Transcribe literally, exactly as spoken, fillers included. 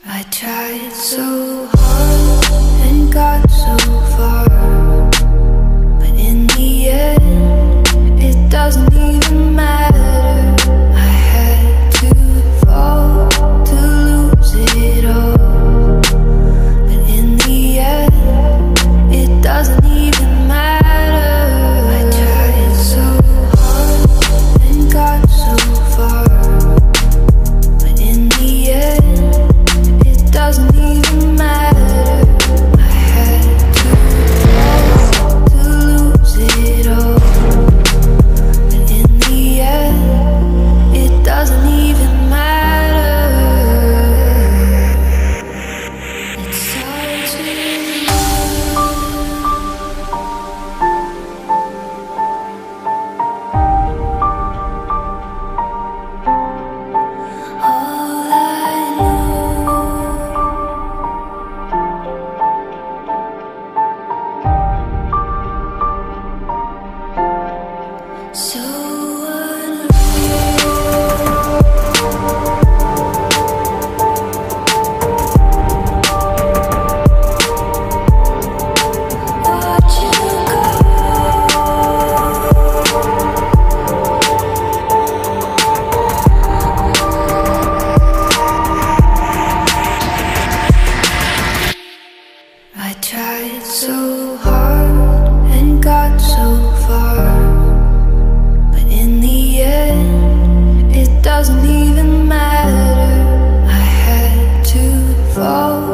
I tried so hard and got so far, but in the end, it doesn't even matter. I had to fall to lose it all, but in the end, it doesn't even matter. I tried so hard and got so far, but in the end, it doesn't even matter. I had to fall to lose it all, but in the end, it doesn't even matter. It starts with all I know. So unreal. Watch you go. I tried so hard and got so far, but in the end, it doesn't even matter. I had to fall